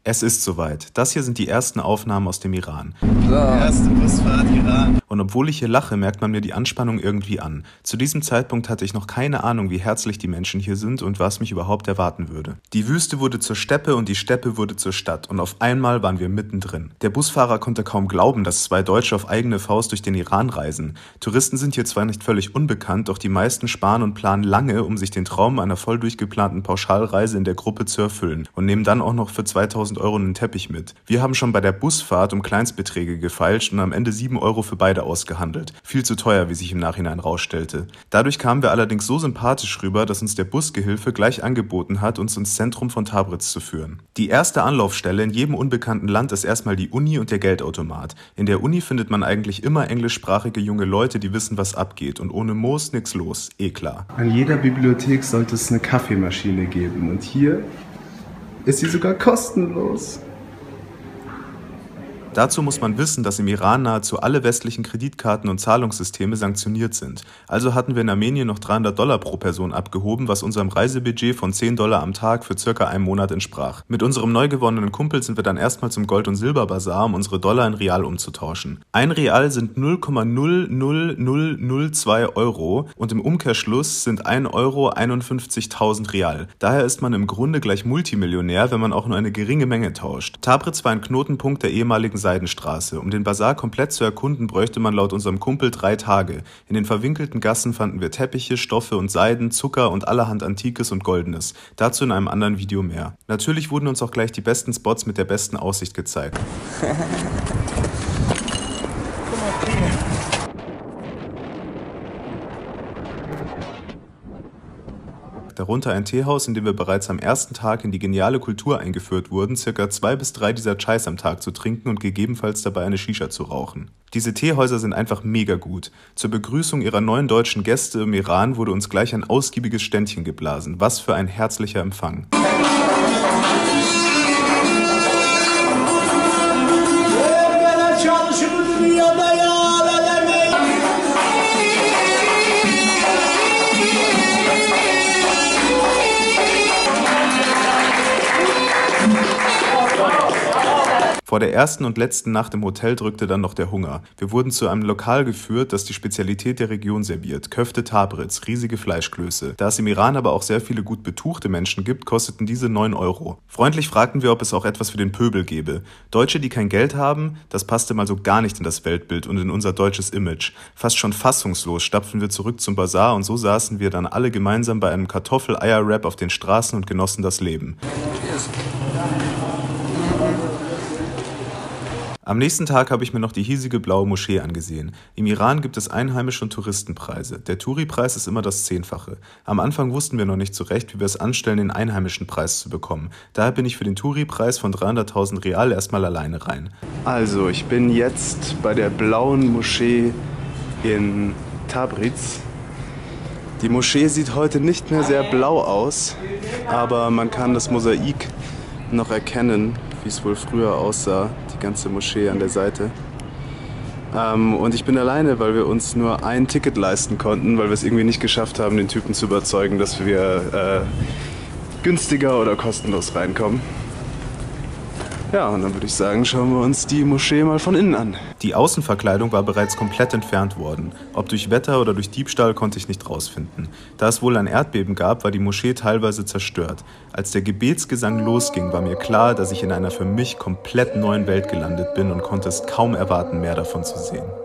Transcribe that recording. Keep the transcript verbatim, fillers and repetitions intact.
Es ist soweit. Das hier sind die ersten Aufnahmen aus dem Iran. So. Erste Busfahrt Iran. Und obwohl ich hier lache, merkt man mir die Anspannung irgendwie an. Zu diesem Zeitpunkt hatte ich noch keine Ahnung, wie herzlich die Menschen hier sind und was mich überhaupt erwarten würde. Die Wüste wurde zur Steppe und die Steppe wurde zur Stadt und auf einmal waren wir mittendrin. Der Busfahrer konnte kaum glauben, dass zwei Deutsche auf eigene Faust durch den Iran reisen. Touristen sind hier zwar nicht völlig unbekannt, doch die meisten sparen und planen lange, um sich den Traum einer voll durchgeplanten Pauschalreise in der Gruppe zu erfüllen und nehmen dann auch noch für zweitausend Euro einen Teppich mit. Wir haben schon bei der Busfahrt um Kleinstbeträge gefeilscht und am Ende sieben Euro für beide ausgehandelt. Viel zu teuer, wie sich im Nachhinein rausstellte. Dadurch kamen wir allerdings so sympathisch rüber, dass uns der Busgehilfe gleich angeboten hat, uns ins Zentrum von Tabriz zu führen. Die erste Anlaufstelle in jedem unbekannten Land ist erstmal die Uni und der Geldautomat. In der Uni findet man eigentlich immer englischsprachige junge Leute, die wissen, was abgeht. Und ohne Moos nix los. Eh klar. An jeder Bibliothek sollte es eine Kaffeemaschine geben. Und hier ist sie sogar kostenlos. Dazu muss man wissen, dass im Iran nahezu alle westlichen Kreditkarten und Zahlungssysteme sanktioniert sind. Also hatten wir in Armenien noch dreihundert Dollar pro Person abgehoben, was unserem Reisebudget von zehn Dollar am Tag für circa einen Monat entsprach. Mit unserem neu gewonnenen Kumpel sind wir dann erstmal zum Gold- und Silberbazar, um unsere Dollar in Real umzutauschen. Ein Real sind null Komma null null null null zwei Euro und im Umkehrschluss sind ein Euro einundfünfzigtausend Real. Daher ist man im Grunde gleich Multimillionär, wenn man auch nur eine geringe Menge tauscht. Tabriz war ein Knotenpunkt der ehemaligen Seidenstraße. Um den Bazar komplett zu erkunden, bräuchte man laut unserem Kumpel drei Tage. In den verwinkelten Gassen fanden wir Teppiche, Stoffe und Seiden, Zucker und allerhand Antikes und Goldenes. Dazu in einem anderen Video mehr. Natürlich wurden uns auch gleich die besten Spots mit der besten Aussicht gezeigt. Darunter ein Teehaus, in dem wir bereits am ersten Tag in die geniale Kultur eingeführt wurden, circa zwei bis drei dieser Chais am Tag zu trinken und gegebenenfalls dabei eine Shisha zu rauchen. Diese Teehäuser sind einfach mega gut. Zur Begrüßung ihrer neuen deutschen Gäste im Iran wurde uns gleich ein ausgiebiges Ständchen geblasen. Was für ein herzlicher Empfang. Vor der ersten und letzten Nacht im Hotel drückte dann noch der Hunger. Wir wurden zu einem Lokal geführt, das die Spezialität der Region serviert. Köfte Tabriz, riesige Fleischklöße. Da es im Iran aber auch sehr viele gut betuchte Menschen gibt, kosteten diese neun Euro. Freundlich fragten wir, ob es auch etwas für den Pöbel gäbe. Deutsche, die kein Geld haben, das passte mal so gar nicht in das Weltbild und in unser deutsches Image. Fast schon fassungslos stapften wir zurück zum Bazar und so saßen wir dann alle gemeinsam bei einem Kartoffel-Eier-Wrap auf den Straßen und genossen das Leben. Cheers. Am nächsten Tag habe ich mir noch die hiesige blaue Moschee angesehen. Im Iran gibt es Einheimische und Touristenpreise. Der Touri-Preis ist immer das Zehnfache. Am Anfang wussten wir noch nicht so recht, wie wir es anstellen, den einheimischen Preis zu bekommen. Daher bin ich für den Touri-Preis von dreihunderttausend Real erstmal alleine rein. Also, ich bin jetzt bei der blauen Moschee in Tabriz. Die Moschee sieht heute nicht mehr sehr blau aus, aber man kann das Mosaik noch erkennen, wie es wohl früher aussah, die ganze Moschee an der Seite. Ähm, und ich bin alleine, weil wir uns nur ein Ticket leisten konnten, weil wir es irgendwie nicht geschafft haben, den Typen zu überzeugen, dass wir äh, günstiger oder kostenlos reinkommen. Ja, und dann würde ich sagen, schauen wir uns die Moschee mal von innen an. Die Außenverkleidung war bereits komplett entfernt worden. Ob durch Wetter oder durch Diebstahl konnte ich nicht rausfinden. Da es wohl ein Erdbeben gab, war die Moschee teilweise zerstört. Als der Gebetsgesang losging, war mir klar, dass ich in einer für mich komplett neuen Welt gelandet bin und konnte es kaum erwarten, mehr davon zu sehen.